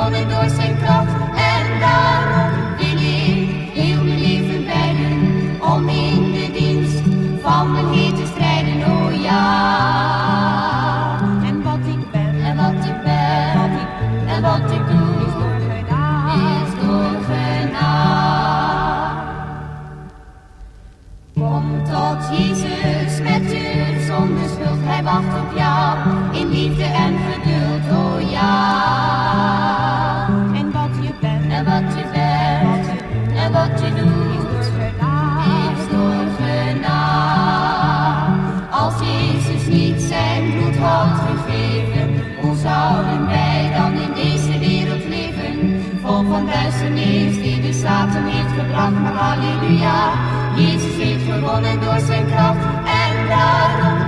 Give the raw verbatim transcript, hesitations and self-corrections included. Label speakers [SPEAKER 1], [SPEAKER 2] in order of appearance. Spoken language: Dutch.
[SPEAKER 1] gewonnen door zijn kracht. En daarom wil ik heel mijn leven wijden om in de dienst van mijn Heer te strijden, oh ja.
[SPEAKER 2] En wat ik ben,
[SPEAKER 1] En wat ik ben,
[SPEAKER 2] wat ik,
[SPEAKER 1] en wat ik doe,
[SPEAKER 2] is door genade.
[SPEAKER 1] is door genade. Kom tot Jezus met je zonder schuld, hij wacht op jou in liefde en geduld, oh ja.
[SPEAKER 2] En wat je bent,
[SPEAKER 1] En wat je bent, en wat je
[SPEAKER 2] is
[SPEAKER 1] doet,
[SPEAKER 2] door genade.
[SPEAKER 1] is door genade. Als Jezus niet zijn bloed had gegeven, hoe zouden wij dan in deze wereld leven? Vol van duisternis die de Satan heeft gebracht, maar halleluja, Jezus heeft gewonnen door zijn kracht. En daarom